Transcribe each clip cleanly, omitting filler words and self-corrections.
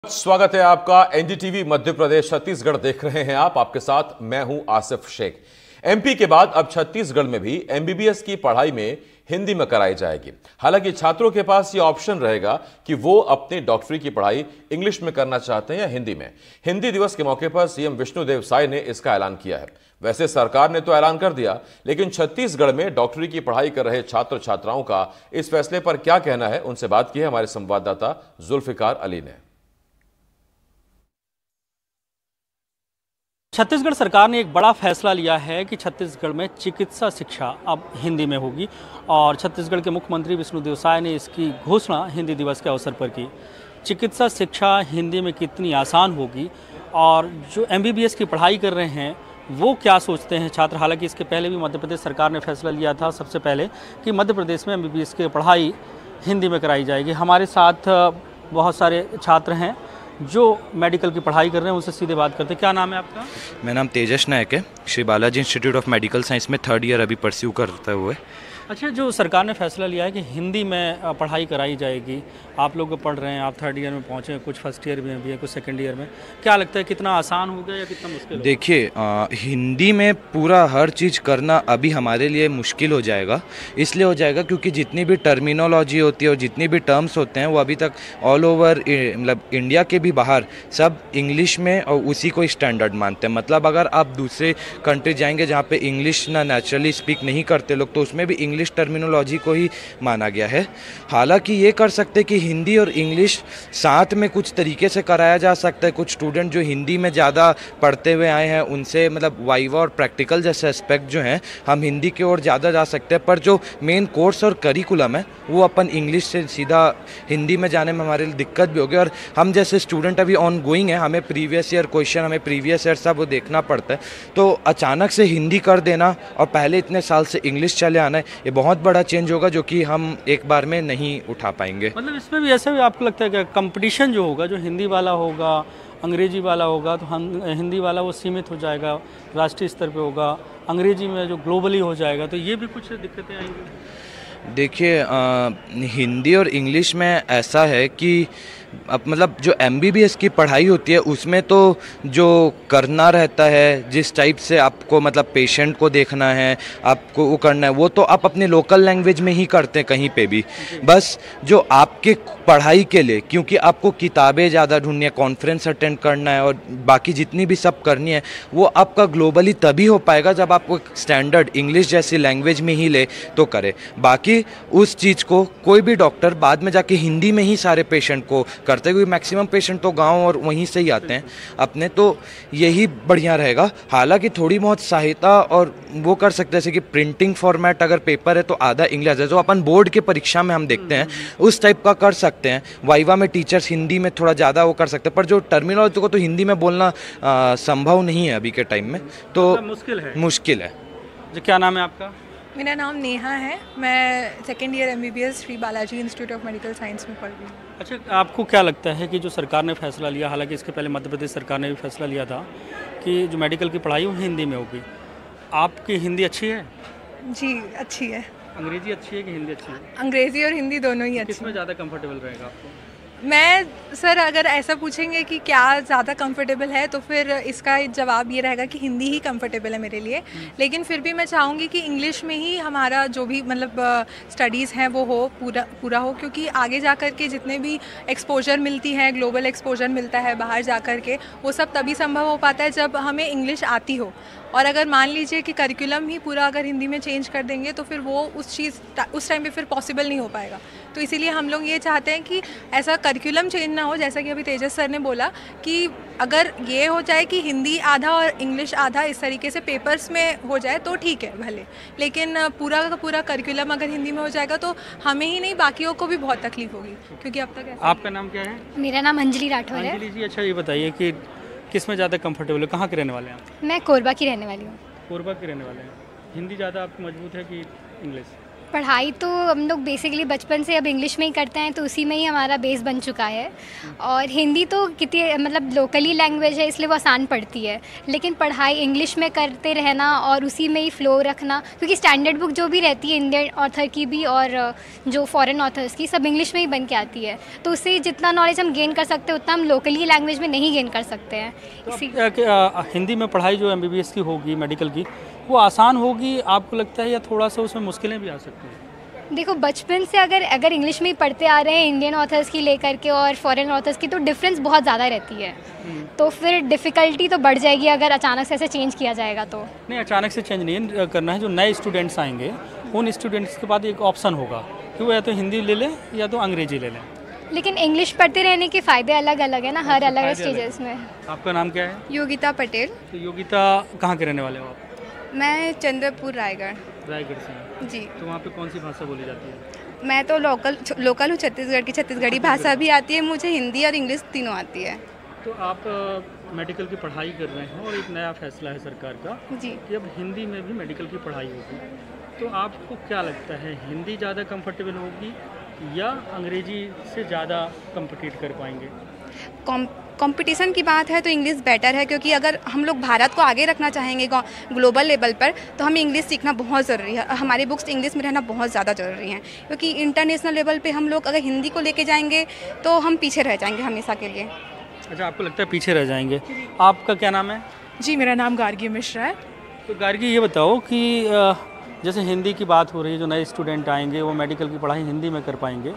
स्वागत है आपका। एनडीटीवी मध्य प्रदेश छत्तीसगढ़ देख रहे हैं आप। आपके साथ मैं हूं आसिफ शेख। एमपी के बाद अब छत्तीसगढ़ में भी एमबीबीएस की पढ़ाई में हिंदी में कराई जाएगी। हालांकि छात्रों के पास यह ऑप्शन रहेगा कि वो अपनी डॉक्टरी की पढ़ाई इंग्लिश में करना चाहते हैं या हिंदी में। हिंदी दिवस के मौके पर सीएम विष्णुदेव साय ने इसका ऐलान किया है। वैसे सरकार ने तो ऐलान कर दिया, लेकिन छत्तीसगढ़ में डॉक्टरी की पढ़ाई कर रहे छात्र छात्राओं का इस फैसले पर क्या कहना है, उनसे बात की है हमारे संवाददाता जुल्फिकार अली ने। छत्तीसगढ़ सरकार ने एक बड़ा फैसला लिया है कि छत्तीसगढ़ में चिकित्सा शिक्षा अब हिंदी में होगी और छत्तीसगढ़ के मुख्यमंत्री विष्णुदेव साय ने इसकी घोषणा हिंदी दिवस के अवसर पर की। चिकित्सा शिक्षा हिंदी में कितनी आसान होगी और जो एमबीबीएस की पढ़ाई कर रहे हैं वो क्या सोचते हैं छात्र। हालांकि इसके पहले भी मध्य प्रदेश सरकार ने फैसला लिया था सबसे पहले कि मध्य प्रदेश में एमबीबीएस की पढ़ाई हिंदी में कराई जाएगी। हमारे साथ बहुत सारे छात्र हैं जो मेडिकल की पढ़ाई कर रहे हैं, उनसे सीधे बात करते हैं। क्या नाम है आपका? मेरा नाम तेजस नायक है। Shri Balaji institute of medical science में 3rd ईयर अभी परस्यू करते हुए। अच्छा, जो सरकार ने फैसला लिया है कि हिंदी में पढ़ाई कराई जाएगी, आप लोग पढ़ रहे हैं, आप 3rd ईयर में पहुंचे, कुछ फर्स्ट ईयर में भी है, कुछ 2nd ईयर में, क्या लगता है कितना आसान हो गया या कितना मुश्किल? देखिए, हिंदी में पूरा हर चीज़ करना अभी हमारे लिए मुश्किल हो जाएगा। इसलिए हो जाएगा क्योंकि जितनी भी टर्मिनोलॉजी होती है और जितनी भी टर्म्स होते हैं वो अभी तक ऑल ओवर मतलब इंडिया के भी बाहर सब इंग्लिश में और उसी को स्टैंडर्ड मानते हैं। मतलब अगर आप दूसरे कंट्री जाएंगे जहाँ पे इंग्लिश ना नेचुरली स्पीक नहीं करते लोग, तो उसमें भी इंग्लिश टर्मिनोलॉजी को ही माना गया है। हालांकि ये कर सकते हैं कि हिंदी और इंग्लिश साथ में कुछ तरीके से कराया जा सकता है। कुछ स्टूडेंट जो हिंदी में ज़्यादा पढ़ते हुए आए हैं उनसे मतलब वाइवा और प्रैक्टिकल जैसे एस्पेक्ट जो हैं हम हिंदी की ओर ज़्यादा जा सकते हैं, पर जो मेन कोर्स और करिकुलम है वो अपन इंग्लिश से सीधा हिंदी में जाने में हमारे लिए दिक्कत भी होगी। और हम जैसे स्टूडेंट अभी ऑन गोइंग है, हमें प्रीवियस ईयर क्वेश्चन, हमें प्रीवियस ईयर सब वो देखना पड़ता है। तो अचानक से हिंदी कर देना और पहले इतने साल से इंग्लिश चले आना है, ये बहुत बड़ा चेंज होगा जो कि हम एक बार में नहीं उठा पाएंगे। मतलब इसमें भी ऐसा भी आपको लगता है कि कंपटीशन जो होगा, जो हिंदी वाला होगा, अंग्रेजी वाला होगा, तो हम हिंदी वाला वो सीमित हो जाएगा, राष्ट्रीय स्तर पे होगा, अंग्रेजी में जो ग्लोबली हो जाएगा, तो ये भी कुछ दिक्कतें आएंगी? देखिए, हिंदी और इंग्लिश में ऐसा है कि अब मतलब जो एमबीबीएस की पढ़ाई होती है उसमें तो जो करना रहता है, जिस टाइप से आपको मतलब पेशेंट को देखना है, आपको वो करना है, वो तो आप अपने लोकल लैंग्वेज में ही करते हैं कहीं पे भी। बस जो आपके पढ़ाई के लिए, क्योंकि आपको किताबें ज़्यादा ढूंढनी है, कॉन्फ्रेंस अटेंड करना है और बाकी जितनी भी सब करनी है, वो आपका ग्लोबली तभी हो पाएगा जब आपको स्टैंडर्ड इंग्लिश जैसी लैंग्वेज में ही ले तो करे। बाकी उस चीज़ को कोई भी डॉक्टर बाद में जाके हिंदी में ही सारे पेशेंट को करते हुए, मैक्सिमम पेशेंट तो गांव और वहीं से ही आते हैं अपने, तो यही बढ़िया रहेगा। हालांकि थोड़ी बहुत सहायता और वो कर सकते हैं, जैसे कि प्रिंटिंग फॉर्मेट अगर पेपर है तो आधा इंग्लिश है, जो अपन बोर्ड के परीक्षा में हम देखते हैं उस टाइप का कर सकते हैं। वाइवा में टीचर्स हिंदी में थोड़ा ज़्यादा वो कर सकते हैं, पर जो टर्मिनोलॉजी को तो हिंदी में बोलना संभव नहीं है अभी के टाइम में, तो मुश्किल है। जो क्या नाम है आपका? मेरा नाम नेहा है। मैं 2nd year MBBS Shri Balaji institute of medical science में पढ़ रही हूँ। अच्छा, आपको क्या लगता है कि जो सरकार ने फैसला लिया, हालांकि इसके पहले मध्य प्रदेश सरकार ने भी फैसला लिया था कि जो मेडिकल की पढ़ाई वो हिंदी में होगी, आपकी हिंदी अच्छी है? जी अच्छी है। अंग्रेजी अच्छी है कि हिंदी अच्छी है? अंग्रेजी और हिंदी दोनों ही अच्छी। किसमें ज़्यादा कंफर्टेबल रहेगा आपको? मैं सर अगर ऐसा पूछेंगे कि क्या ज़्यादा कंफर्टेबल है, तो फिर इसका जवाब ये रहेगा कि हिंदी ही कंफर्टेबल है मेरे लिए। लेकिन फिर भी मैं चाहूँगी कि इंग्लिश में ही हमारा जो भी मतलब स्टडीज़ हैं वो हो पूरा हो, क्योंकि आगे जा कर के जितने भी एक्सपोजर मिलती है, ग्लोबल एक्सपोजर मिलता है बाहर जा कर के, वो सब तभी संभव हो पाता है जब हमें इंग्लिश आती हो। और अगर मान लीजिए कि करिकुलम ही पूरा अगर हिंदी में चेंज कर देंगे तो फिर वो उस टाइम पे फिर पॉसिबल नहीं हो पाएगा। तो इसीलिए हम लोग ये चाहते हैं कि ऐसा करिकुलम चेंज ना हो, जैसा कि अभी तेजस सर ने बोला कि अगर ये हो जाए कि हिंदी आधा और इंग्लिश आधा इस तरीके से पेपर्स में हो जाए तो ठीक है भले, लेकिन पूरा का पूरा करिकुलम अगर हिंदी में हो जाएगा तो हमें ही नहीं बाकियों को भी बहुत तकलीफ होगी, क्योंकि अब तक ऐसा। आपका नाम क्या है? मेरा नाम अंजलि राठौर है। अंजलि जी, अच्छा ये बताइए कि किस में ज़्यादा कंफर्टेबल है, कहाँ के रहने वाले हैं आप? मैं कोरबा की रहने वाली हूँ। कोरबा के रहने वाले हैं। हिंदी ज़्यादा आपको मजबूत है कि इंग्लिश? पढ़ाई तो हम लोग बेसिकली बचपन से अब इंग्लिश में ही करते हैं, तो उसी में ही हमारा बेस बन चुका है। और हिंदी तो कितनी मतलब लोकली लैंग्वेज है, इसलिए वो आसान पड़ती है। लेकिन पढ़ाई इंग्लिश में करते रहना और उसी में ही फ्लो रखना, क्योंकि स्टैंडर्ड बुक जो भी रहती है इंडियन ऑथर की भी और जो फॉरेन ऑथर्स की, सब इंग्लिश में ही बन के आती है। तो उससे जितना नॉलेज हम गेन कर सकते हैं उतना हम लोकली लैंग्वेज में नहीं गेन कर सकते हैं। हिंदी में पढ़ाई जो MBBS की होगी, मेडिकल की, वो आसान होगी आपको लगता है, या थोड़ा सा उसमें मुश्किलें भी आ सकती हैं? देखो, बचपन से अगर इंग्लिश में ही पढ़ते आ रहे हैं इंडियन ऑथर्स की लेकर के और फॉरेन ऑथर्स की, तो डिफरेंस बहुत ज़्यादा रहती है। तो फिर डिफ़िकल्टी तो बढ़ जाएगी अगर अचानक से ऐसे चेंज किया जाएगा तो। नहीं, अचानक से चेंज नहीं करना है। जो नए स्टूडेंट्स आएंगे उन स्टूडेंट्स के बाद एक ऑप्शन होगा कि वो या तो हिंदी ले लें या तो अंग्रेजी ले लें। लेकिन इंग्लिश पढ़ते रहने के फ़ायदे अलग अलग है ना, हर अलग स्टेजेस में। आपका नाम क्या है? योगिता पटेल। तो योगिता, कहाँ के रहने वाले हो आप? मैं चंद्रपुर रायगढ़ से हैं। जी। तो वहाँ पे कौन सी भाषा बोली जाती है? मैं तो लोकल हूँ छत्तीसगढ़ की, छत्तीसगढ़ी भाषा भी आती है मुझे, हिंदी और इंग्लिश तीनों आती है। तो आप मेडिकल की पढ़ाई कर रहे हैं और एक नया फैसला है सरकार का जी कि अब हिंदी में भी मेडिकल की पढ़ाई होगी, तो आपको क्या लगता है, हिंदी ज़्यादा कंफर्टेबल होगी या अंग्रेजी से ज़्यादा कम्पिटिट कर पाएंगे? कंपटीशन की बात है तो इंग्लिश बेटर है, क्योंकि अगर हम लोग भारत को आगे रखना चाहेंगे ग्लोबल लेवल पर, तो हमें इंग्लिश सीखना बहुत ज़रूरी है। हमारी बुक्स इंग्लिश में रहना बहुत ज़्यादा ज़रूरी है, क्योंकि इंटरनेशनल लेवल पे हम लोग अगर हिंदी को लेके जाएंगे तो हम पीछे रह जाएंगे हमेशा के लिए। अच्छा, आपको लगता है पीछे रह जाएंगे। आपका क्या नाम है? जी, मेरा नाम गार्गी मिश्रा है। तो गार्गी, ये बताओ कि जैसे हिंदी की बात हो रही है, जो नए स्टूडेंट आएंगे वो मेडिकल की पढ़ाई हिंदी में कर पाएंगे।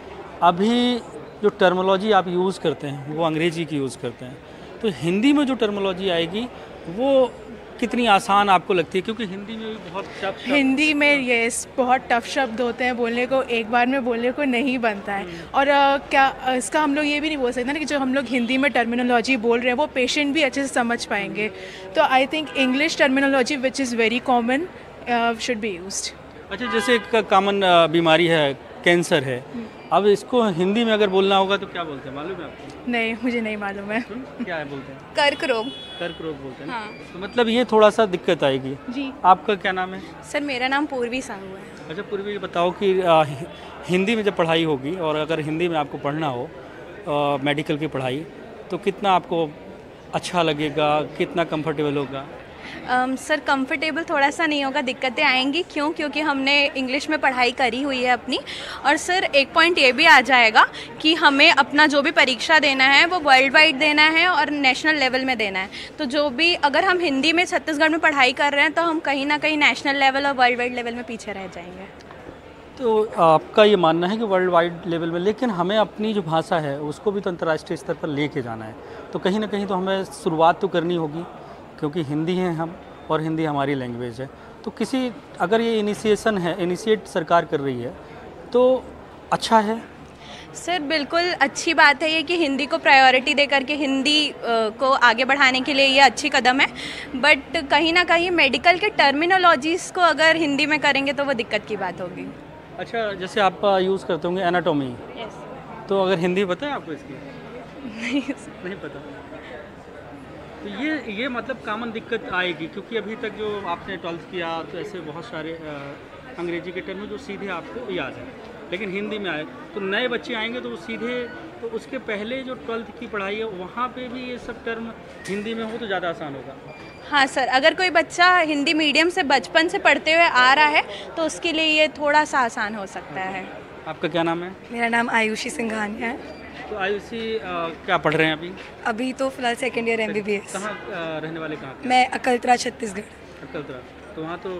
अभी जो टर्मिनोलॉजी आप यूज़ करते हैं वो अंग्रेजी की यूज़ करते हैं, तो हिंदी में जो टर्मिनोलॉजी आएगी वो कितनी आसान आपको लगती है? क्योंकि हिंदी में भी बहुत टफ हिंदी में बहुत टफ शब्द होते हैं, बोलने को एक बार में बोलने को नहीं बनता है। और क्या इसका हम लोग ये भी नहीं बोल सकते ना कि जो हम लोग हिंदी में टर्मिनोलॉजी बोल रहे हैं वो पेशेंट भी अच्छे से समझ पाएंगे। तो I think English terminology which is very common should be used. अच्छा, जैसे एक कॉमन बीमारी है, कैंसर है, अब इसको हिंदी में अगर बोलना होगा तो क्या बोलते हैं, मालूम है आपको? नहीं, मुझे नहीं मालूम है। क्या है बोलते हैं? कर्क रोग बोलते हैं। हाँ। तो मतलब ये थोड़ा सा दिक्कत आएगी। जी। आपका क्या नाम है? सर, मेरा नाम पूर्वी साहू है। अच्छा पूर्वी, ये बताओ कि हिंदी में जब पढ़ाई होगी और अगर हिंदी में आपको पढ़ना हो मेडिकल की पढ़ाई, तो कितना आपको अच्छा लगेगा, कितना कंफर्टेबल होगा? सर, कंफर्टेबल थोड़ा सा नहीं होगा, दिक्कतें आएंगी। क्योंकि हमने इंग्लिश में पढ़ाई करी हुई है अपनी। और सर, एक पॉइंट ये भी आ जाएगा कि हमें अपना जो भी परीक्षा देना है वो वर्ल्ड वाइड देना है और नेशनल लेवल में देना है। तो जो भी अगर हम हिंदी में छत्तीसगढ़ में पढ़ाई कर रहे हैं तो हम कहीं ना कहीं नेशनल लेवल और वर्ल्ड वाइड लेवल में पीछे रह जाएंगे। तो आपका ये मानना है कि वर्ल्ड वाइड लेवल में, लेकिन हमें अपनी जो भाषा है उसको भी तो अंतर्राष्ट्रीय स्तर पर लेके जाना है, तो कहीं ना कहीं तो हमें शुरुआत तो करनी होगी, क्योंकि हिंदी है हम और हिंदी हमारी लैंग्वेज है। तो किसी अगर ये इनिशिएट सरकार कर रही है तो अच्छा है। सर, बिल्कुल अच्छी बात है ये कि हिंदी को प्रायोरिटी दे करके हिंदी को आगे बढ़ाने के लिए ये अच्छी कदम है। बट कहीं ना कहीं मेडिकल के टर्मिनोलॉजीज़ को अगर हिंदी में करेंगे तो वो दिक्कत की बात होगी। अच्छा, जैसे आप यूज़ करते होंगे एनाटॉमी, तो अगर हिंदी पता है आपको इसकी? नहीं पता। तो ये मतलब कॉमन दिक्कत आएगी, क्योंकि अभी तक जो आपने 12th किया तो ऐसे बहुत सारे अंग्रेजी के टर्म जो सीधे आपको याद है, लेकिन हिंदी में आए तो नए बच्चे आएंगे तो वो सीधे, तो उसके पहले जो 12th की पढ़ाई है वहाँ पे भी ये सब टर्म हिंदी में हो तो ज़्यादा आसान होगा। हाँ सर, अगर कोई बच्चा हिंदी मीडियम से बचपन से पढ़ते हुए आ रहा है तो उसके लिए ये थोड़ा सा आसान हो सकता है। आपका क्या नाम है? मेरा नाम आयुषी सिंघानिया है। तो आयुषी क्या पढ़ रहे हैं अभी? अभी तो फिलहाल सेकेंड ईयर MBBS। कहाँ रहने वाले, कहाँ? मैं अकलतरा, छत्तीसगढ़। अकलतरा, तो वहाँ तो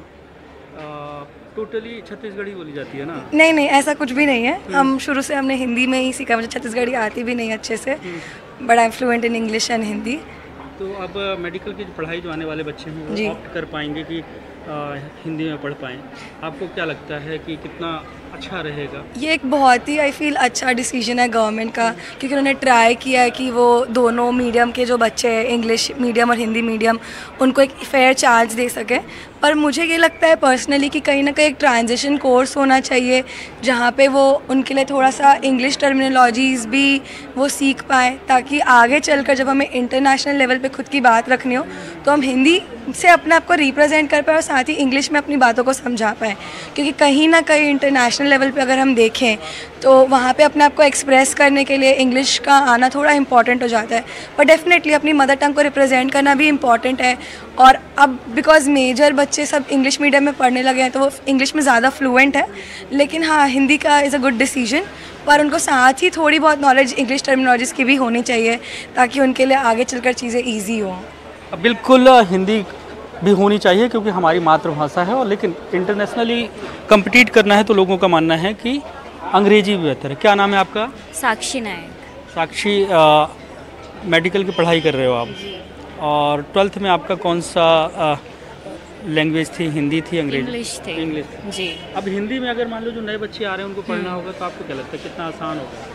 टोटली छत्तीसगढ़ी बोली जाती है ना? नहीं, ऐसा कुछ भी नहीं है। हम शुरू से हमने हिंदी में ही सीखा, मुझे छत्तीसगढ़ी आती भी नहीं अच्छे से, but I am fluent in English and Hindi. तो अब मेडिकल की पढ़ाई जो आने वाले बच्चे हैं वो ऑप्ट कर पाएंगे कि हिंदी में पढ़ पाएँ। आपको क्या लगता है कि कितना अच्छा रहेगा? ये एक बहुत ही आई फील अच्छा डिसीजन है गवर्नमेंट का, क्योंकि उन्होंने ट्राई किया है कि वो दोनों मीडियम के जो बच्चे हैं, इंग्लिश मीडियम और हिंदी मीडियम, उनको एक फेयर चांस दे सकें। पर मुझे ये लगता है पर्सनली कि कहीं ना कहीं एक ट्रांजिशन कोर्स होना चाहिए जहाँ पे वो उनके लिए थोड़ा सा इंग्लिश टर्मिनोलॉजीज़ भी वो सीख पाएँ, ताकि आगे चलकर जब हमें इंटरनेशनल लेवल पे खुद की बात रखनी हो तो हम हिंदी से अपने आप को रिप्रेजेंट कर पाए और साथ ही इंग्लिश में अपनी बातों को समझा पाए, क्योंकि कहीं ना कहीं इंटरनेशनल लेवल पे अगर हम देखें तो वहाँ पे अपने आप को एक्सप्रेस करने के लिए इंग्लिश का आना थोड़ा इंपॉर्टेंट हो जाता है। पर डेफिनेटली अपनी मदर टंग को रिप्रेजेंट करना भी इम्पॉर्टेंट है। और अब बिकॉज मेजर बच्चे सब इंग्लिश मीडियम में पढ़ने लगे हैं तो वो इंग्लिश में ज़्यादा फ्लुएंट है, लेकिन हाँ हिंदी का इज़ अ गुड डिसीजन, पर उनको साथ ही थोड़ी बहुत नॉलेज इंग्लिश टर्मिनोलॉजीज़ की भी होनी चाहिए ताकि उनके लिए आगे चलकर चीज़ें ईजी हों। बिल्कुल हिंदी भी होनी चाहिए क्योंकि हमारी मातृभाषा है, और लेकिन इंटरनेशनली कम्पिटिट करना है तो लोगों का मानना है कि अंग्रेजी भी बेहतर है। क्या नाम है आपका? साक्षी नायक। साक्षी, मेडिकल की पढ़ाई कर रहे हो आप, और 12th में आपका कौन सा लैंग्वेज थी? हिंदी थी, अंग्रेजी? इंग्लिश थी। इंग्लिश जी। अब हिंदी में अगर मान लो जो नए बच्चे आ रहे हैं उनको पढ़ना होगा तो आपको क्या लगता है कितना आसान होगा?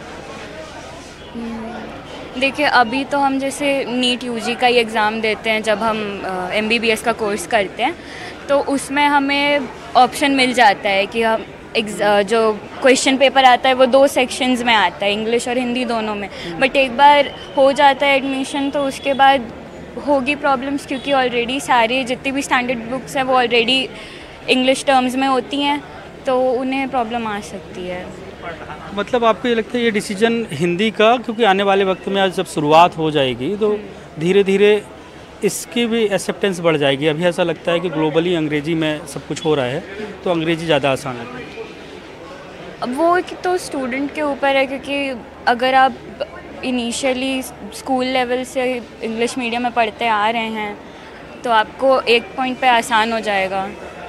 देखिए अभी तो हम जैसे नीट यूजी का ही एग्ज़ाम देते हैं जब हम MBBS का कोर्स करते हैं, तो उसमें हमें ऑप्शन मिल जाता है कि हम जो क्वेश्चन पेपर आता है वो 2 सेक्शंस में आता है, इंग्लिश और हिंदी दोनों में। बट एक बार हो जाता है एडमिशन तो उसके बाद होगी प्रॉब्लम्स, क्योंकि ऑलरेडी सारी जितनी भी स्टैंडर्ड बुक्स हैं वो ऑलरेडी इंग्लिश टर्म्स में होती हैं, तो उन्हें प्रॉब्लम आ सकती है। मतलब आपको ये लगता है ये डिसीजन हिंदी का, क्योंकि आने वाले वक्त में आज जब शुरुआत हो जाएगी तो धीरे धीरे इसकी भी एक्सेप्टेंस बढ़ जाएगी। अभी ऐसा लगता है कि ग्लोबली अंग्रेजी में सब कुछ हो रहा है तो अंग्रेजी ज़्यादा आसान लगता है। अब वो तो स्टूडेंट के ऊपर है, क्योंकि अगर आप इनिशियली स्कूल लेवल से इंग्लिश मीडियम में पढ़ते आ रहे हैं तो आपको एक पॉइंट पे आसान हो जाएगा।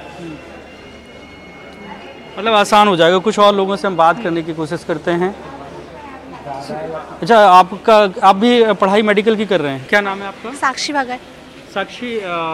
मतलब आसान हो जाएगा। कुछ और लोगों से हम बात करने की कोशिश करते हैं। अच्छा, आप भी पढ़ाई मेडिकल की कर रहे हैं, क्या नाम है आपका? साक्षी भगत। साक्षी,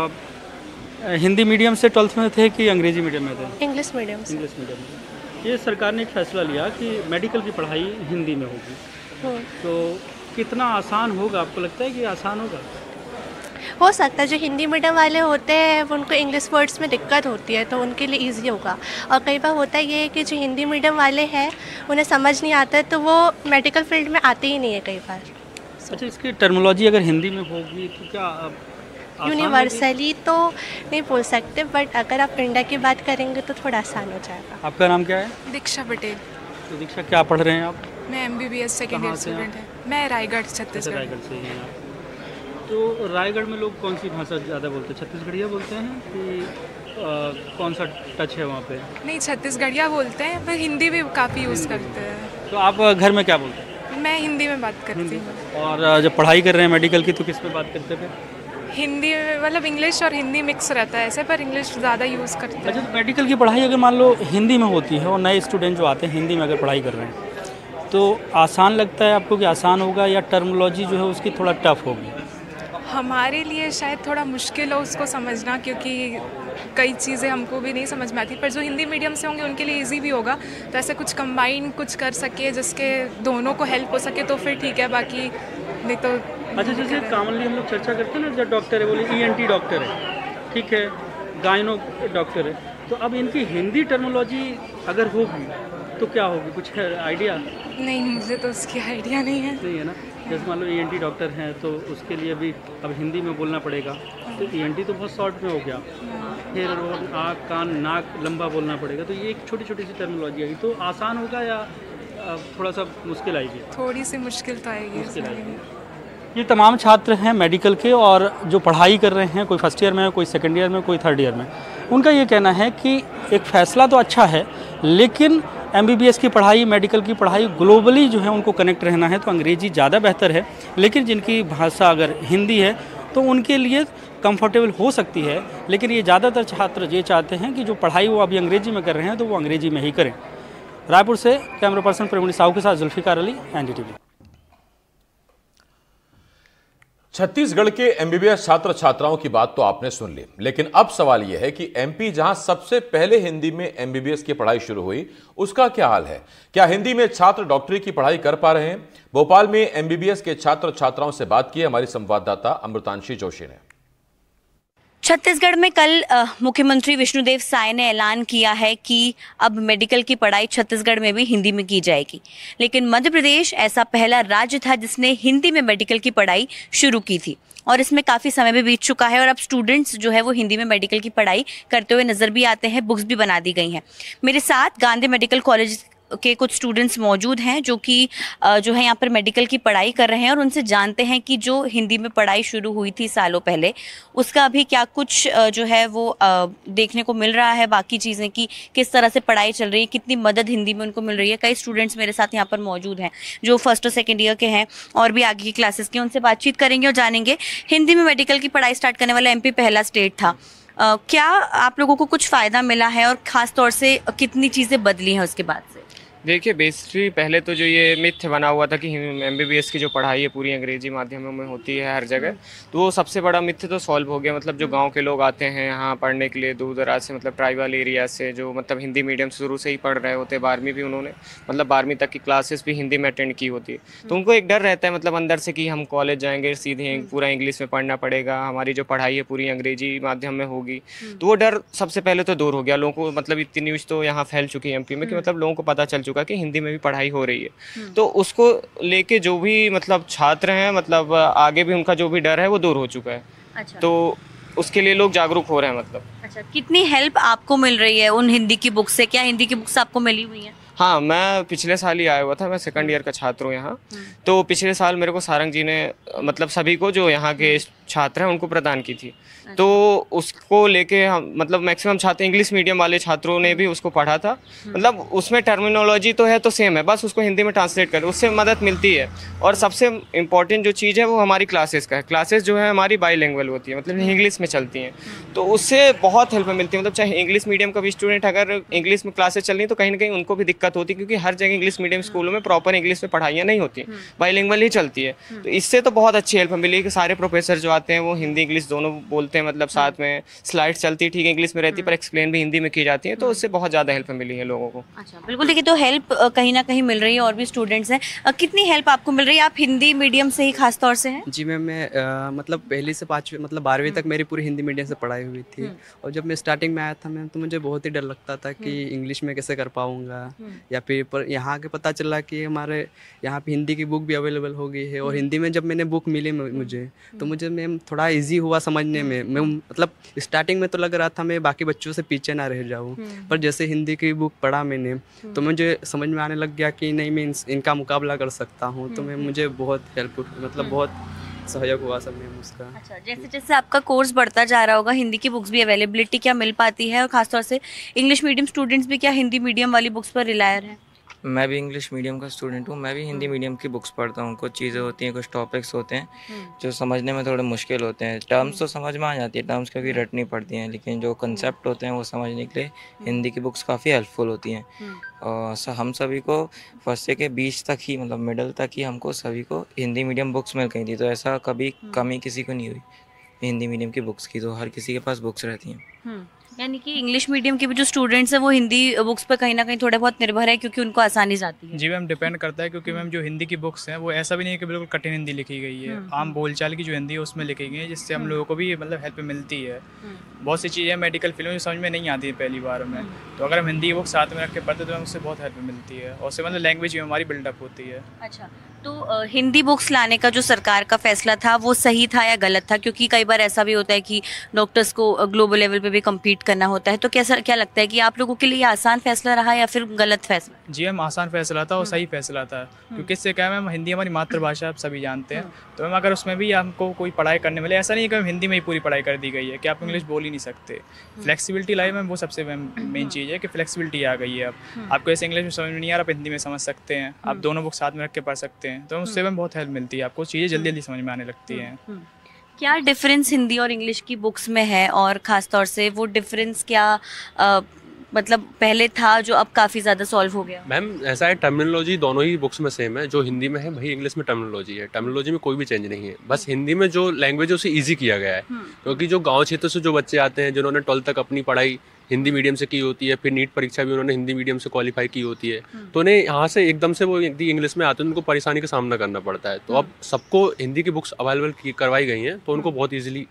हिंदी मीडियम से 12th में थे कि अंग्रेजी मीडियम में थे? इंग्लिश मीडियम से। इंग्लिश मीडियम में। ये सरकार ने एक फैसला लिया कि मेडिकल की पढ़ाई हिंदी में होगी, तो कितना आसान होगा? आपको लगता है कि आसान होगा? हो सकता है जो हिंदी मीडियम वाले होते हैं उनको इंग्लिश वर्ड्स में दिक्कत होती है तो उनके लिए इजी होगा, और कई बार होता ये है कि जो हिंदी मीडियम वाले हैं उन्हें समझ नहीं आता है तो वो मेडिकल फील्ड में आते ही नहीं है कई बार। अच्छा, इसकी टर्मिनोलॉजी अगर हिंदी में होगी तो क्या यूनिवर्सली तो नहीं बोल सकते, बट अगर आप इंडिया की बात करेंगे तो थोड़ा आसान हो जाएगा। आपका नाम क्या है? दीक्षा पटेल। तो दीक्षा, क्या पढ़ रहे हैं आप? मैं MBBS सेकेंड ईयर स्टूडेंट है। मैं रायगढ़, छत्तीसगढ़। रायगढ़ से हैं आप। तो रायगढ़ में लोग कौन सी भाषा ज़्यादा बोलते हैं? छत्तीसगढ़िया बोलते हैं कि कौन सा टच है वहाँ पे? नहीं, छत्तीसगढ़िया बोलते हैं, पर हिंदी भी काफ़ी यूज़ करते हैं। तो आप घर में क्या बोलते हैं? मैं हिंदी में बात करती हूँ। और जब पढ़ाई कर रहे हैं मेडिकल की तो किस में बात करते थे? हिंदी, मतलब इंग्लिश और हिंदी मिक्स रहता है ऐसे, पर इंग्लिश ज़्यादा यूज़ करते हैं। अच्छा, तो मेडिकल की पढ़ाई अगर मान लो हिंदी में होती है और नए स्टूडेंट जो आते हैं हिंदी में अगर पढ़ाई कर रहे हैं तो आसान लगता है आपको कि आसान होगा, या टर्मिनोलॉजी जो है उसकी थोड़ा टफ होगी? हमारे लिए शायद थोड़ा मुश्किल हो उसको समझना, क्योंकि कई चीज़ें हमको भी नहीं समझ में आती, पर जो हिंदी मीडियम से होंगे उनके लिए इजी भी होगा। तो ऐसे कुछ कंबाइन कुछ कर सके जिसके दोनों को हेल्प हो सके तो फिर ठीक है, बाकी नहीं तो। अच्छा, जैसे कॉमनली हम लोग चर्चा करते हैं ना, जब डॉक्टर है बोले ENT डॉक्टर है, ठीक है, गायनो डॉक्टर है, तो अब इनकी हिंदी टर्मिनोलॉजी अगर होगी तो क्या होगी? कुछ आइडिया? नहीं, मुझे तो उसकी आइडिया नहीं है। नहीं है ना। जैसे मान लो ENT डॉक्टर हैं तो उसके लिए भी अब हिंदी में बोलना पड़ेगा, तो ENT तो बहुत शॉर्ट में हो गया, फिर आँख कान नाक लंबा बोलना पड़ेगा, तो ये एक छोटी छोटी सी टर्मिनोलॉजी आएगी, तो आसान होगा या थोड़ा सा मुश्किल आएगी? थोड़ी सी मुश्किल तो आएगी। ये तमाम छात्र हैं मेडिकल के और जो पढ़ाई कर रहे हैं, कोई फर्स्ट ईयर में, कोई सेकेंड ईयर में, कोई थर्ड ईयर में। उनका ये कहना है कि एक फ़ैसला तो अच्छा है, लेकिन MBBS की पढ़ाई, मेडिकल की पढ़ाई ग्लोबली जो है उनको कनेक्ट रहना है तो अंग्रेज़ी ज़्यादा बेहतर है, लेकिन जिनकी भाषा अगर हिंदी है तो उनके लिए कंफर्टेबल हो सकती है। लेकिन ये ज़्यादातर छात्र ये चाहते हैं कि जो पढ़ाई वो अभी अंग्रेजी में कर रहे हैं तो वो अंग्रेजी में ही करें। रायपुर से कैमरा पर्सन प्रवीण साहू के साथ जुल्फिकार अली, NDTV। छत्तीसगढ़ के MBBS छात्र छात्राओं की बात तो आपने सुन ली, लेकिन अब सवाल यह है कि MP जहां सबसे पहले हिंदी में MBBS की पढ़ाई शुरू हुई, उसका क्या हाल है? क्या हिंदी में छात्र डॉक्टरी की पढ़ाई कर पा रहे हैं? भोपाल में MBBS के छात्र छात्राओं से बात की हमारी संवाददाता अमृतांशी जोशी ने। छत्तीसगढ़ में कल मुख्यमंत्री विष्णुदेव साय ने ऐलान किया है कि अब मेडिकल की पढ़ाई छत्तीसगढ़ में भी हिंदी में की जाएगी। लेकिन मध्य प्रदेश ऐसा पहला राज्य था जिसने हिंदी में मेडिकल की पढ़ाई शुरू की थी और इसमें काफ़ी समय भी बीत चुका है और अब स्टूडेंट्स जो है वो हिंदी में मेडिकल की पढ़ाई करते हुए नज़र भी आते हैं। बुक्स भी बना दी गई हैं। मेरे साथ गांधी मेडिकल कॉलेज के कुछ स्टूडेंट्स मौजूद हैं जो कि जो है यहाँ पर मेडिकल की पढ़ाई कर रहे हैं और उनसे जानते हैं कि जो हिंदी में पढ़ाई शुरू हुई थी सालों पहले उसका अभी क्या कुछ जो है वो देखने को मिल रहा है, बाकी चीज़ें कि किस तरह से पढ़ाई चल रही है, कितनी मदद हिंदी में उनको मिल रही है। कई स्टूडेंट्स मेरे साथ यहाँ पर मौजूद हैं जो फर्स्ट और सेकेंड ईयर के हैं और भी आगे की क्लासेस के, उनसे बातचीत करेंगे और जानेंगे। हिंदी में मेडिकल की पढ़ाई स्टार्ट करने वाला MP पहला स्टेट था। क्या आप लोगों को कुछ फ़ायदा मिला है और ख़ास तौर से कितनी चीज़ें बदली हैं उसके बाद से? देखिए, बेसिकली पहले तो जो ये मिथ बना हुआ था कि MBBS की जो पढ़ाई है पूरी अंग्रेजी माध्यमों में होती है हर जगह, तो वो सबसे बड़ा मिथ तो सॉल्व हो गया। मतलब जो गांव के लोग आते हैं यहाँ पढ़ने के लिए दूर दराज से, मतलब ट्राइबल एरिया से, जो मतलब हिंदी मीडियम शुरू से ही पढ़ रहे होते हैं, 12वीं भी उन्होंने मतलब 12वीं तक की क्लासेस भी हिंदी में अटेंड की होती है, तो उनको एक डर रहता है मतलब अंदर से कि हम कॉलेज जाएंगे सीधे पूरा इंग्लिश में पढ़ना पड़ेगा, हमारी जो पढ़ाई है पूरी अंग्रेजी माध्यम में होगी। तो वो डर सबसे पहले तो दूर हो गया लोगों को। मतलब इतनी न्यूज़ तो यहाँ फैल चुकी है MP में कि मतलब लोगों को पता चल चुका कि हिंदी में भी पढ़ाई हो रही है, तो उसको लेके जो भी मतलब छात्र हैं मतलब आगे भी उनका जो भी डर है वो दूर हो चुका है। अच्छा। तो उसके लिए लोग जागरूक हो रहे हैं मतलब। अच्छा, कितनी हेल्प आपको मिल रही है उन हिंदी की बुक से? क्या हिंदी की बुक्स आपको मिली हुई हैं? हाँ, मैं पिछले साल ही आया हुआ था, मैं सेकंड ईयर का छात्र हूँ यहाँ। तो पिछले साल मेरे को सारंग जी ने मतलब सभी को जो यहाँ के छात्र हैं उनको प्रदान की थी। तो उसको लेके हम मतलब मैक्सिमम छात्र इंग्लिश मीडियम वाले छात्रों ने भी उसको पढ़ा था। मतलब उसमें टर्मिनोलॉजी तो है तो सेम है, बस उसको हिंदी में ट्रांसलेट कर, उससे मदद मिलती है। और सबसे इम्पॉर्टेंट जो चीज़ है वो हमारी क्लासेस का है। क्लासेस जो है हमारी बाईलिंगुअल होती है, मतलब इंग्लिश में चलती हैं, तो उससे बहुत हेल्प मिलती है। मतलब चाहे इंग्लिश मीडियम का भी स्टूडेंट अगर इंग्लिश में क्लासेस चल रही तो कहीं ना कहीं उनको भी दिक्कत होती है, क्योंकि हर जगह इंग्लिश मीडियम स्कूलों में प्रॉपर इंग्लिश में पढ़ाइयाँ नहीं होती, बाईलिंगुअल ही चलती है। तो इससे तो बहुत अच्छी हेल्प मिली कि सारे प्रोफेसर जो आते हैं वो हिंदी इंग्लिश दोनों बोलते हैं, मतलब साथ में स्लाइड्स चलती है, ठीक है इंग्लिश में रहती है पर एक्सप्लेन भी हिंदी में की जाती है, तो उससे बहुत ज़्यादा हेल्प मिली है लोगों को। अच्छा, बिल्कुल। देखिए, तो हेल्प कहीं ना कहीं मिल रही है और भी स्टूडेंट्स हैं। कितनी हेल्प आपको मिल रही है? आप हिंदी मीडियम से ही खास तौर से हैं? जी मैम, मैं मतलब पहली से 5वीं मतलब 12वीं तक मेरी पूरी हिंदी मीडियम से पढ़ाई हुई थी। और जब मैं स्टार्टिंग में आया था मैम तो मुझे बहुत ही डर लगता था कि इंग्लिश में कैसे कर पाऊँगा, या फिर पर यहाँ के पता चला कि हमारे यहाँ पे हिंदी की बुक भी अवेलेबल हो गई है। और हिंदी में जब मैंने बुक मिली मुझे तो मुझे मैम थोड़ा ईजी हुआ समझने में। मैं मतलब स्टार्टिंग में तो लग रहा था मैं बाकी बच्चों से पीछे ना रह जाऊँ, पर जैसे हिंदी की बुक पढ़ा मैंने तो मुझे समझ में आने लग गया कि नहीं, मैं इनका मुकाबला कर सकता हूँ। तो मैं मुझे बहुत हेल्प मतलब बहुत सहयोग हुआ सब में उसका। अच्छा, जैसे जैसे आपका कोर्स बढ़ता जा रहा होगा, हिंदी की बुक्स भी अवेलेबिलिटी क्या मिल पाती है? और खासतौर से इंग्लिश मीडियम स्टूडेंट्स भी क्या हिंदी मीडियम वाली बुक्स पर रिलायर हैं? मैं भी इंग्लिश मीडियम का स्टूडेंट हूँ, मैं भी हिंदी मीडियम की बुक्स पढ़ता हूँ। कुछ चीज़ें होती हैं, कुछ टॉपिक्स होते हैं जो समझने में थोड़े मुश्किल होते हैं। टर्म्स तो समझ में आ जाती है, टर्म्स क्योंकि रटनी पड़ती हैं, लेकिन जो कंसेप्ट होते हैं वो समझने के लिए हिंदी की बुक्स काफ़ी हेल्पफुल होती हैं। और हम सभी को फर्स्ट से के बीच तक ही मतलब मिडल तक ही हमको सभी को हिंदी मीडियम बुक्स मिल गई थी, तो ऐसा कभी कमी किसी को नहीं हुई हिंदी मीडियम की बुक्स की, तो हर किसी के पास बुक्स रहती हैं। यानी कि इंग्लिश मीडियम के भी जो स्टूडेंट्स हैं वो हिंदी बुक्स पर कहीं ना कहीं थोड़े बहुत निर्भर है क्योंकि उनको आसानी जाती है। जी मैम, डिपेंड करता है, क्योंकि मैम जो हिंदी की बुक्स हैं वो ऐसा भी नहीं है कि बिल्कुल कठिन हिंदी लिखी गई है। आम बोलचाल की जो हिंदी है उसमें लिखी गई है, जिससे हम लोगों को भी मतलब हेल्प मिलती है। बहुत सी चीज़ें मेडिकल फील्ड में जो समझ में नहीं आती है पहली बार में, तो अगर हम हिंदी की बुक साथ में रख के पढ़ते तो हमें उससे बहुत हेल्प मिलती है और उससे मतलब लैंग्वेज भी हमारी बिल्डअप होती है। अच्छा, तो हिंदी बुक्स लाने का जो सरकार का फैसला था वो सही था या गलत था? क्योंकि कई बार ऐसा भी होता है कि डॉक्टर्स को ग्लोबल लेवल पे भी कम्पीट करना होता है, तो क्या लगता है कि आप लोगों के लिए आसान फैसला रहा या फिर गलत फैसला? जी मैम, आसान फैसला था और सही फैसला था, क्योंकि इससे क्या है मैम, हिंदी हमारी मातृभाषा आप सभी जानते हैं, तो मैम अगर उसमें भी हमको कोई पढ़ाई करने वाले, ऐसा नहीं है कि हिंदी में ही पूरी पढ़ाई कर दी गई है कि आप इंग्लिश बोल ही नहीं सकते। फ्लेक्सिबिलिटी लाई मैम, वो सबसे मेन चीज़ है कि फ्लेक्सिबिलिटी आ गई है। अब आपको ऐसे इंग्लिश में समझ में नहीं आ रहा, आप हिंदी में समझ सकते हैं, आप दोनों बुक साथ में रख के पढ़ सकते हैं, तो उससे मैम बहुत हेल्प मिलती है, आपको चीज़ें जल्दी जल्दी समझ में आने लगती हैं। क्या डिफरेंस हिंदी और इंग्लिश की बुक्स में है, और ख़ास तौर से वो डिफरेंस क्या मतलब पहले था जो अब काफ़ी ज़्यादा सॉल्व हो गया? मैम ऐसा है, टर्मिनोलॉजी दोनों ही बुक्स में सेम है। जो हिंदी में है वही इंग्लिश में टर्मिनोलॉजी है। टर्मिनोलॉजी में कोई भी चेंज नहीं है, बस हिंदी में जो लैंग्वेज है उसे ईजी किया गया है। क्योंकि जो गाँव क्षेत्र से जो बच्चे आते हैं जिन्होंने 12th तक अपनी पढ़ाई हिंदी मीडियम से की होती है, फिर नीट परीक्षा भी उन्होंने हिंदी मीडियम से क्वालिफाई की होती है, तो उन्हें यहाँ से एकदम से वो इंग्लिश में आते हैं, उनको परेशानी का सामना करना पड़ता है। तो अब सबको हिंदी की बुक्स अवेलेबल करवाई गई हैं, तो उनको बहुत ईजिली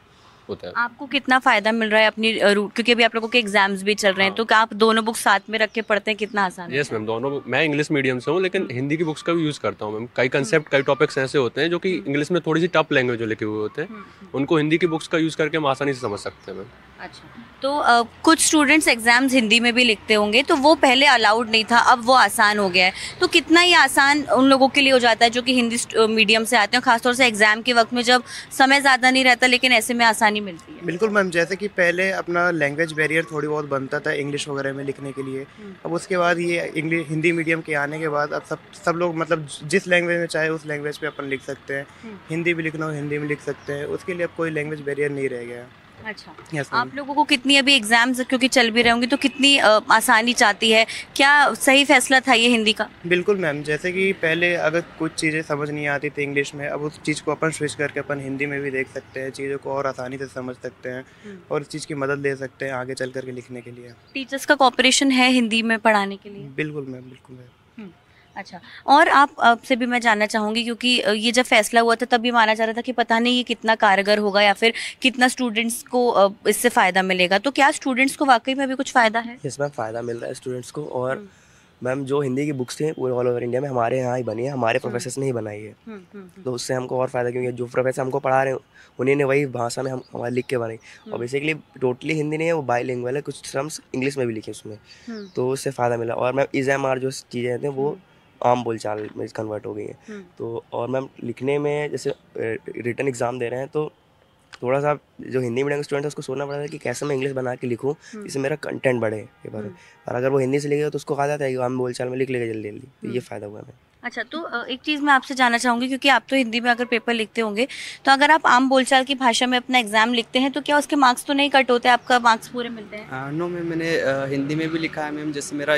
होता है। आपको कितना फ़ायदा मिल रहा है अपनी क्योंकि अभी आप लोगों के एग्जाम्स भी चल रहे हैं, तो क्या आप दोनों बुक साथ में रख के पढ़ते हैं, कितना आसान है? यस मैम, दोनों। मैं इंग्लिश मीडियम से हूँ लेकिन हिंदी की बुक्स का भी यूज़ करता हूँ मैम। कई कंसेप्ट, कई टॉपिक्स ऐसे होते हैं जो कि इंग्लिश में थोड़ी सी टफ लैंग्वेज में लिखे हुए होते हैं, उनको हिंदी की बुक्स का यूज़ करके हम आसानी से समझ सकते हैं मैम। अच्छा, तो कुछ स्टूडेंट्स एग्जाम्स हिंदी में भी लिखते होंगे, तो वो पहले अलाउड नहीं था, अब वो आसान हो गया है, तो कितना ये आसान उन लोगों के लिए हो जाता है जो कि हिंदी मीडियम से आते हैं, खासतौर से एग्जाम के वक्त में जब समय ज़्यादा नहीं रहता लेकिन ऐसे में आसानी मिलती है? बिल्कुल मैम, जैसे कि पहले अपना लैंग्वेज बैरियर थोड़ी बहुत बनता था इंग्लिश वगैरह में लिखने के लिए, अब उसके बाद ये इंग्लिश हिंदी मीडियम के आने के बाद अब सब लोग मतलब जिस लैंग्वेज में चाहे उस लैंग्वेज पे अपन लिख सकते हैं। हिंदी भी लिखना हो हिंदी में लिख सकते हैं, उसके लिए अब कोई लैंग्वेज बैरियर नहीं रह गया। अच्छा, yes, आप लोगों को कितनी अभी एग्जाम्स क्योंकि चल भी रहे होंगे तो कितनी आसानी चाहती है, क्या सही फैसला था ये हिंदी का? बिल्कुल मैम, जैसे कि पहले अगर कुछ चीज़ें समझ नहीं आती थी इंग्लिश में, अब उस चीज़ को अपन स्विच करके अपन हिंदी में भी देख सकते हैं, चीज़ों को और आसानी से समझ सकते हैं और इस चीज़ की मदद ले सकते हैं आगे चल करके लिखने के लिए। टीचर्स का कोऑपरेशन है हिंदी में पढ़ाने के लिए? बिल्कुल मैम, बिल्कुल मैम। अच्छा, और आपसे भी मैं जानना चाहूँगी क्योंकि ये जब फैसला हुआ था तब भी माना जा रहा था कि पता नहीं ये कितना कारगर होगा या फिर कितना स्टूडेंट्स को इससे फ़ायदा मिलेगा, तो क्या स्टूडेंट्स को वाकई में भी कुछ फ़ायदा है? यस मैम, फ़ायदा मिल रहा है स्टूडेंट्स को। और मैम जो हिंदी की बुक्स थी पूरे ऑल ओवर इंडिया में हमारे यहाँ ही बनी है, हमारे प्रोफेसर ने ही बनाई है, तो उससे हमको और फ़ायदा, क्योंकि जो प्रोफेसर हमको पढ़ा रहे हैं उन्हीं ने वही भाषा में हम हमारे लिख के बनाई, और बेसिकली टोटली हिंदी नहीं है, वो बाइलिंगुअल है, कुछ टर्म्स इंग्लिश में भी लिखे उसमें, तो उससे फ़ायदा मिला। और मैम EXAM जो चीज़ें रहती हैं वो आम बोलचाल में कन्वर्ट हो गई हैं, तो और मैम लिखने में जैसे रिटन एग्ज़ाम दे रहे हैं तो थोड़ा सा जो हिंदी मीडियम के स्टूडेंट है उसको सोचना पड़ता है कि कैसे मैं इंग्लिश बना के लिखूँ जिससे मेरा कंटेंट बढ़े के बारे में, और अगर वो हिंदी से लिखेगा तो उसको कहा जाता है कि आम बोलचाल में लिख लेगा जल्दी जल्दी, तो ये फ़ायदा हुआ हमें। अच्छा, तो एक चीज़ मैं आपसे जानना चाहूँगी क्योंकि आप तो हिंदी में अगर पेपर लिखते होंगे तो अगर आप आम बोलचाल की भाषा में अपना एग्जाम लिखते हैं तो क्या उसके मार्क्स तो नहीं कट होते, आपका मार्क्स पूरे मिलते हैं? नो मैम, मैंने हिंदी में भी लिखा है मैम, जैसे मेरा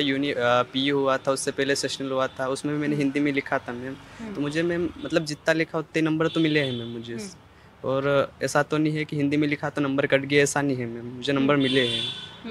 PU हुआ था उससे पहले सेशनल हुआ था, उसमें भी मैंने हिंदी में लिखा था मैम, तो मुझे मैम मतलब जितना लिखा उतने नंबर तो मिले हैं मैम मुझे, और ऐसा तो नहीं है कि हिंदी में लिखा तो नंबर कट गया, ऐसा नहीं है मैम, मुझे नंबर मिले हैं।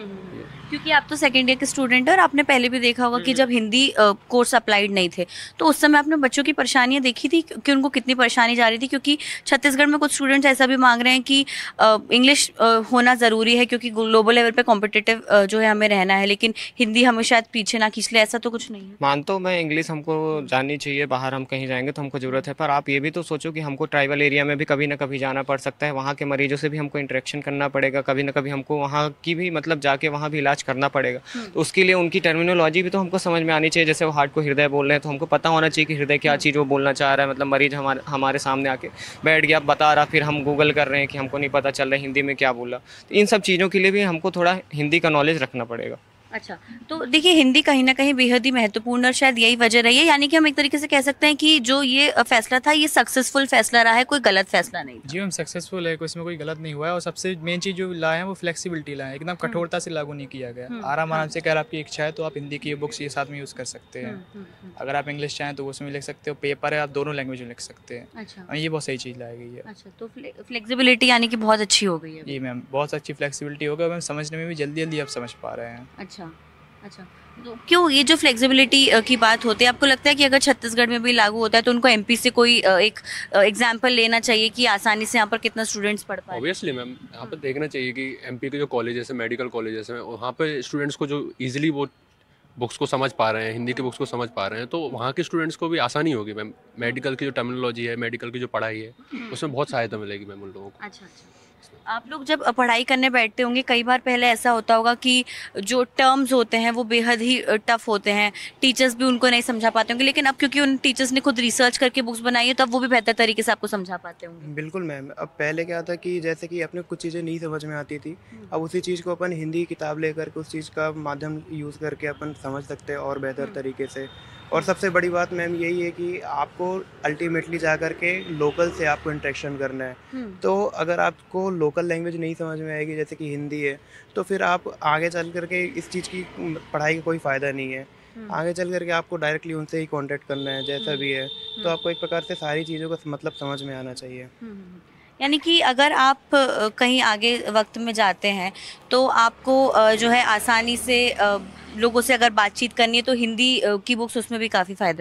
क्योंकि आप तो सेकेंड ईयर के स्टूडेंट हैं और आपने पहले भी देखा होगा कि जब हिंदी कोर्स अप्लाइड नहीं थे तो उस समय आपने बच्चों की परेशानियां देखी थी कि उनको कितनी परेशानी जा रही थी, क्योंकि छत्तीसगढ़ में कुछ स्टूडेंट्स ऐसा भी मांग रहे हैं कि इंग्लिश होना ज़रूरी है क्योंकि ग्लोबल लेवल पे कॉम्पिटिटिव जो है हमें रहना है, लेकिन हिंदी हमें शायद पीछे ना खींच ले, ऐसा तो कुछ नहीं है? मानता हूँ मैं, इंग्लिश हमको जाननी चाहिए, बाहर हम कहीं जाएंगे तो हमको ज़रूरत है, पर आप ये भी तो सोचो कि हमको ट्राइबल एरिया में भी कभी ना कभी जाना पड़ सकता है, वहाँ के मरीजों से भी हमको इंटरेक्शन करना पड़ेगा, कभी ना कभी हमको वहाँ की भी मतलब जाके वहाँ भी इलाज करना पड़ेगा, तो उसके लिए उनकी टर्मिनोलॉजी भी तो हमको समझ में आनी चाहिए। जैसे वो हार्ट को हृदय बोल रहे हैं तो हमको पता होना चाहिए कि हृदय क्या चीज़ वो बोलना चाह रहा है, मतलब मरीज हमारे सामने आके बैठ गया बता रहा, फिर हम गूगल कर रहे हैं कि हमको नहीं पता चल रहा है हिंदी में क्या बोला, तो इन सब चीज़ों के लिए भी हमको थोड़ा हिंदी का नॉलेज रखना पड़ेगा। अच्छा, तो देखिए हिंदी कहीं ना कहीं बेहद ही महत्वपूर्ण और शायद यही वजह रही है, यानी कि हम एक तरीके से कह सकते हैं कि जो ये फैसला था ये सक्सेसफुल फैसला रहा है, कोई गलत फैसला नहीं। जी मैम, सक्सेसफुल है, इसमें कोई गलत नहीं हुआ है, और सबसे मेन चीज़ जो लाए हैं वो फ्लेक्सिबिलिटी लाए हैं, एकदम कठोरता से लागू नहीं किया गया। आराम से अगर आपकी इच्छा है तो आप हिंदी की बुक्स ये साथ में यूज़ कर सकते हैं, अगर आप इंग्लिश चाहें तो उसमें लिख सकते हो, पेपर है आप दोनों लैंग्वेज में लिख सकते हैं। अच्छा, ये बहुत सही चीज़ लाई गई है। अच्छा, तो फ्लेक्सिबिलिटी यानी कि बहुत अच्छी हो गई है। जी मैम, बहुत अच्छी फ्लेक्सिबिलिटी हो गई, मैम समझने में भी जल्दी आप समझ पा रहे हैं। अच्छा, तो क्यों ये जो फ्लेक्सिबिलिटी की बात होती है, आपको लगता है कि अगर छत्तीसगढ़ में भी लागू होता है तो उनको MP से कोई एक एग्जाम्पल लेना चाहिए कि आसानी से यहाँ पर कितना स्टूडेंट्स पढ़ पाए? ऑब्वियसली मैम, यहाँ पर देखना चाहिए कि MP के जो कॉलेजेस हैं, मेडिकल कॉलेजेस हैं, वहाँ पे स्टूडेंट्स को जो ईजिली वो बुक्स को समझ पा रहे हैं, हिंदी की बुक्स को समझ पा रहे हैं, तो वहाँ के स्टूडेंट्स को भी आसानी होगी मैम। मेडिकल की जो टर्मिनोलॉजी है, मेडिकल की जो पढ़ाई है, उसमें बहुत सहायता मिलेगी मैम उन लोगों को। अच्छा, आप लोग जब पढ़ाई करने बैठते होंगे कई बार पहले ऐसा होता होगा कि जो टर्म्स होते हैं वो बेहद ही टफ होते हैं, टीचर्स भी उनको नहीं समझा पाते होंगे, लेकिन अब क्योंकि उन टीचर्स ने खुद रिसर्च करके बुक्स बनाई है तो अब वो भी बेहतर तरीके से आपको समझा पाते होंगे। बिल्कुल मैम, अब पहले क्या था कि जैसे कि अपने कुछ चीज़ें नहीं समझ में आती थी, अब उसी चीज़ को अपन हिंदी किताब लेकर के उस चीज़ का माध्यम यूज़ करके अपन समझ सकते हैं और बेहतर तरीके से। और सबसे बड़ी बात मैम यही है कि आपको अल्टीमेटली जा कर के लोकल से आपको इंटरेक्शन करना है, तो अगर आपको लोकल लैंग्वेज नहीं समझ में आएगी जैसे कि हिंदी है, तो फिर आप आगे चल कर के इस चीज़ की पढ़ाई का कोई फ़ायदा नहीं है। आगे चल कर के आपको डायरेक्टली उनसे ही कांटेक्ट करना है जैसा भी है, तो आपको एक प्रकार से सारी चीज़ों का मतलब समझ में आना चाहिए। यानी कि अगर आप कहीं आगे वक्त में जाते हैं तो आपको जो है आसानी से लोगों से अगर बातचीत करनी है तो हिंदी की बुक्स उसमें भी काफ़ी फ़ायदेमंद है।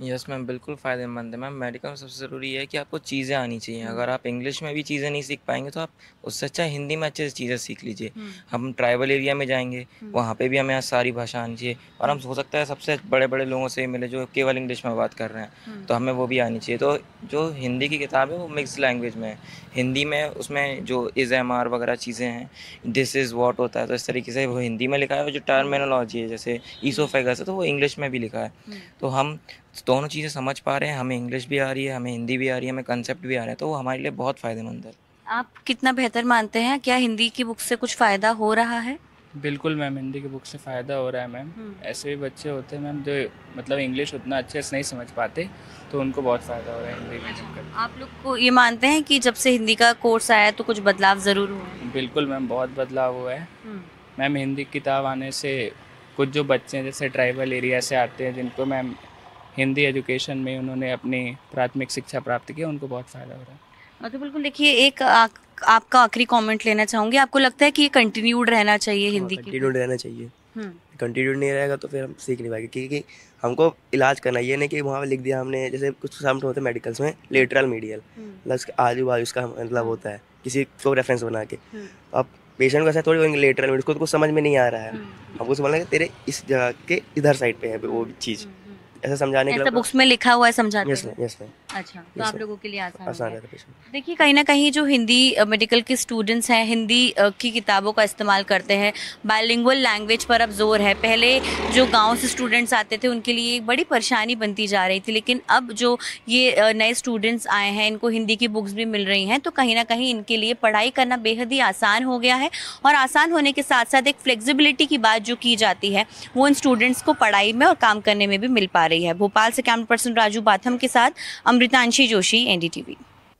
यस मैम, बिल्कुल फ़ायदेमंद है मैम। मेडिकल में सबसे ज़रूरी है कि आपको चीज़ें आनी चाहिए। अगर आप इंग्लिश में भी चीज़ें नहीं सीख पाएंगे तो आप उससे अच्छा हिंदी में अच्छे से चीज़ें सीख लीजिए। हम ट्राइबल एरिया में जाएंगे, वहाँ पे भी हमें सारी भाषा आनी चाहिए, और हम हो सकता है सबसे बड़े बड़े लोगों से मिले जो केवल इंग्लिश में बात कर रहे हैं, तो हमें वो भी आनी चाहिए। तो जो हिंदी की किताब है वो मिक्स लैंग्वेज में है, हिंदी में उसमें जो इज़ एम आर वगैरह चीज़ें हैं, दिस इज़ वॉट होता है, तो इस तरीके से वो हिंदी में लिखा है, और जो टर्मिनोलॉजी है जैसे ईसोफेगस है तो वो इंग्लिश में भी लिखा है। तो हम दोनों चीज़ें समझ पा रहे हैं, हमें इंग्लिश भी आ रही है, हमें हिंदी भी आ रही है, हमें कंसेप्ट भी आ रहे हैं, तो वो हमारे लिए बहुत फ़ायदेमंद है। आप कितना बेहतर मानते हैं, क्या हिंदी की बुक से कुछ फ़ायदा हो रहा है? बिल्कुल मैम, हिंदी की बुक से फ़ायदा हो रहा है मैम। ऐसे भी बच्चे होते हैं मैम जो मतलब इंग्लिश उतना अच्छे से नहीं समझ पाते, तो उनको बहुत फ़ायदा हो रहा है हिंदी में। आप लोग को ये मानते हैं कि जब से हिंदी का कोर्स आया है तो कुछ बदलाव ज़रूर हुआ है? बिल्कुल मैम, बहुत बदलाव हुआ है मैम। हिंदी की किताब आने से कुछ जो बच्चे हैं जैसे ट्राइबल एरिया से आते हैं, जिनको मैम हिंदी एजुकेशन में उन्होंने अपनी प्राथमिक शिक्षा प्राप्त की, उनको बहुत फ़ायदा हो रहा है। तो बिल्कुल देखिए, एक आपका आखिरी कमेंट लेना चाहूँगी। आपको लगता है कि ये कंटिन्यूड रहना चाहिए हिंदी की? कंटिन्यूड रहना चाहिए। कंटिन्यूड नहीं रहेगा तो फिर हम सीख नहीं पाएंगे, क्योंकि हमको इलाज करना ये नहीं कि वहाँ पे लिख दिया हमने, जैसे कुछ शब्द होते हैं मेडिकल्स में लेटरल मीडियल, प्लस आजू बाजू इसका मतलब होता है किसी को रेफरेंस बना के। अब पेशेंट को ऐसा थोड़ी लेटरल मीडियल, उसको कुछ समझ में नहीं आ रहा है, हमको समझना है तेरे इस जगह के इधर साइड पे है वो चीज़, ऐसा समझाने के लिए बुक्स में लिखा हुआ है, समझाते हैं? Yes ma'am. अच्छा, तो आप लोगों के लिए आसान है। है। देखिए, कहीं ना कहीं जो हिंदी मेडिकल के स्टूडेंट्स हैं, हिंदी की किताबों का इस्तेमाल करते हैं। बाइलिंगुअल लैंग्वेज पर अब जोर है। पहले जो गांव से स्टूडेंट्स आते थे उनके लिए एक बड़ी परेशानी बनती जा रही थी, लेकिन अब जो ये नए स्टूडेंट्स आए हैं, इनको हिंदी की बुक्स भी मिल रही हैं, तो कहीं ना कहीं इनके लिए पढ़ाई करना बेहद ही आसान हो गया है। और आसान होने के साथ साथ एक फ्लेक्सिबिलिटी की बात जो की जाती है वो इन स्टूडेंट्स को पढ़ाई में और काम करने में भी मिल पा रही है। भोपाल से कैमरा पर्सन राजू बाथम के साथ अमृतांशी जोशी, एनडीटीवी।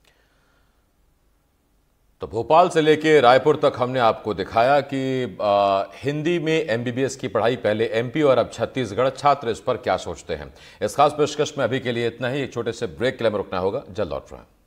तो भोपाल से लेके रायपुर तक हमने आपको दिखाया कि हिंदी में एमबीबीएस की पढ़ाई पहले एमपी और अब छत्तीसगढ़ छात्र इस पर क्या सोचते हैं। इस खास पेशकश में अभी के लिए इतना ही। एक छोटे से ब्रेक के लिए हमें रुकना होगा, जल्द लौट रहे हैं।